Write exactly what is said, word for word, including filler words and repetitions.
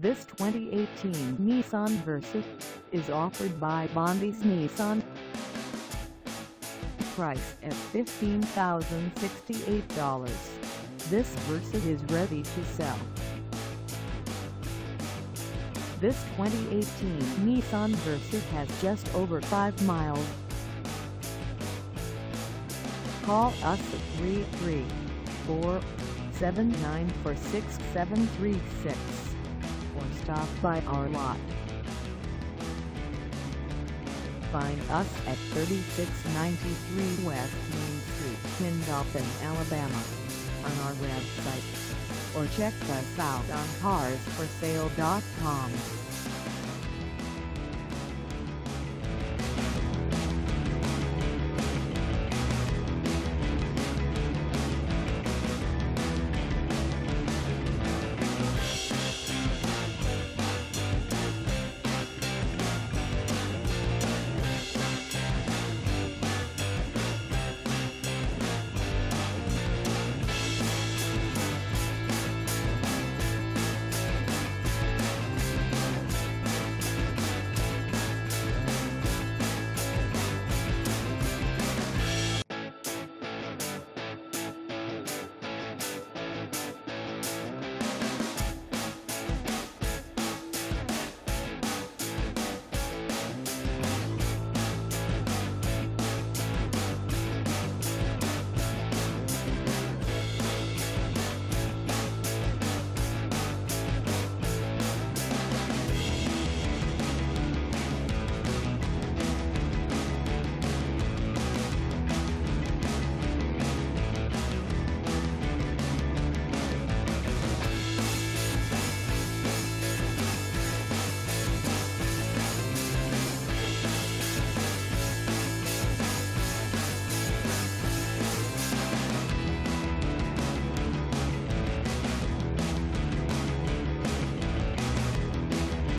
This twenty eighteen Nissan Versa is offered by Bondi's Nissan. Price at fifteen thousand sixty-eight dollars. This Versa is ready to sell. This twenty eighteen Nissan Versa has just over five miles. Call us at three three four, seven nine four, six seven three six or stop by our lot. Find us at thirty-six ninety-three West Main Street in Dothan, Alabama, on our website, or check us out on cars for sale dot com.